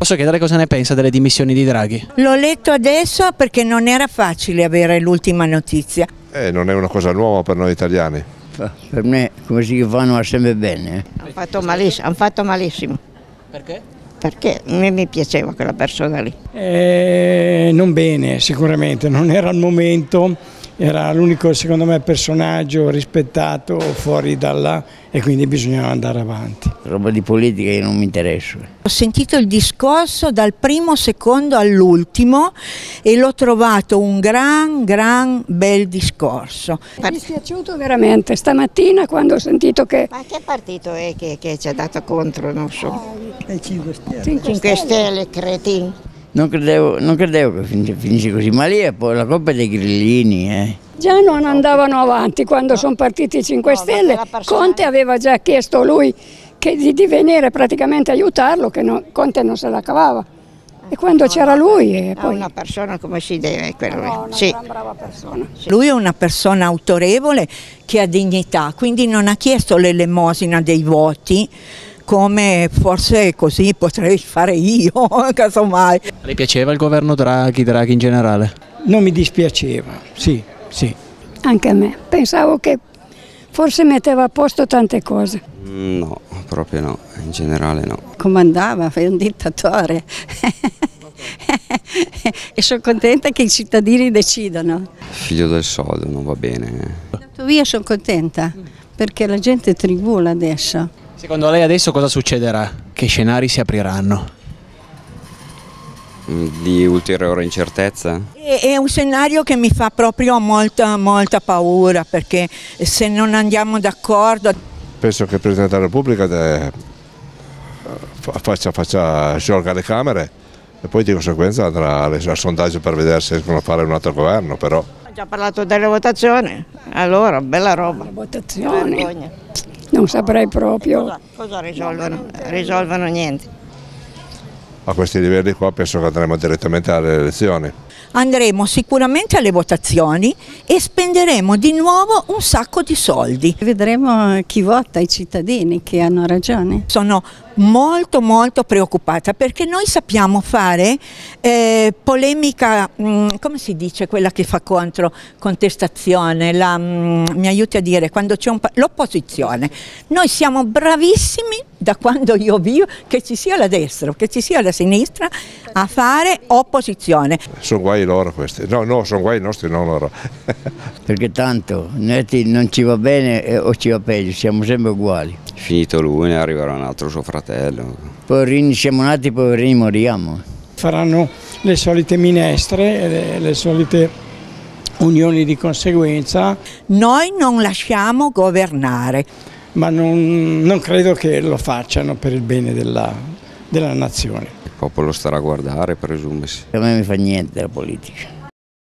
Posso chiedere cosa ne pensa delle dimissioni di Draghi? L'ho letto adesso perché non era facile avere l'ultima notizia. Non è una cosa nuova per noi italiani. Per me così che fanno va sempre bene. Hanno fatto malissimo. Perché? Perché a me mi piaceva quella persona lì. Non bene, sicuramente, non era il momento, era l'unico secondo me personaggio rispettato fuori da là e quindi bisognava andare avanti. Roba di politica io non mi interesso. Ho sentito il discorso dal primo secondo all'ultimo e l'ho trovato un gran bel discorso. Mi è dispiaciuto veramente, stamattina quando ho sentito che... Ma che partito è che ci ha dato contro? Non so. 5 Stelle, cretini. Non credevo che finisse così, ma lì è poi la colpa dei grillini. Già non andavano avanti quando sono partiti i 5 Stelle, Conte aveva già chiesto lui di venire praticamente a aiutarlo, che Conte non se la cavava. E quando c'era lui... poi... una persona come si deve, quello lì. Una Sì. gran brava persona. Lui è una persona autorevole che ha dignità, quindi non ha chiesto l'elemosina dei voti, come forse così potrei fare io, casomai. Le piaceva il governo Draghi in generale? Non mi dispiaceva, sì. Anche a me. Pensavo che forse metteva a posto tante cose. No, proprio no, in generale no. Comandava, è un dittatore e sono contenta che i cittadini decidano. Figlio del soldo, non va bene. Andato via sono contenta perché la gente tribula adesso. Secondo lei adesso cosa succederà? Che scenari si apriranno? Di ulteriore incertezza? È un scenario che mi fa proprio molta paura, perché se non andiamo d'accordo... Penso che il Presidente della Repubblica faccia sciolgere le Camere e poi di conseguenza andrà al sondaggio per vedere se riescono a fare un altro governo. Però. Ho già parlato delle votazioni, allora bella roba. Le votazioni, non saprei proprio. Cosa risolvono? Risolvono niente. A questi livelli qua penso che andremo direttamente alle elezioni. Andremo sicuramente alle votazioni e spenderemo di nuovo un sacco di soldi. Vedremo chi vota, i cittadini che hanno ragione. Sono molto preoccupata perché noi sappiamo fare polemica, come si dice quella che fa contestazione, mi aiuti a dire, quando c'è l'opposizione. Noi siamo bravissimi da quando io vivo, che ci sia la destra o che ci sia la sinistra, a fare opposizione. Sono guai loro questi, no, sono guai i nostri, non loro. Perché tanto non ci va bene o ci va peggio, siamo sempre uguali. Finito lui, ne arriverà un altro suo fratello. Poverini siamo nati, poverini moriamo. Faranno le solite minestre, le solite unioni di conseguenza. Noi non lasciamo governare. Ma non credo che lo facciano per il bene della nazione. Il popolo starà a guardare, presume. A me mi fa niente la politica.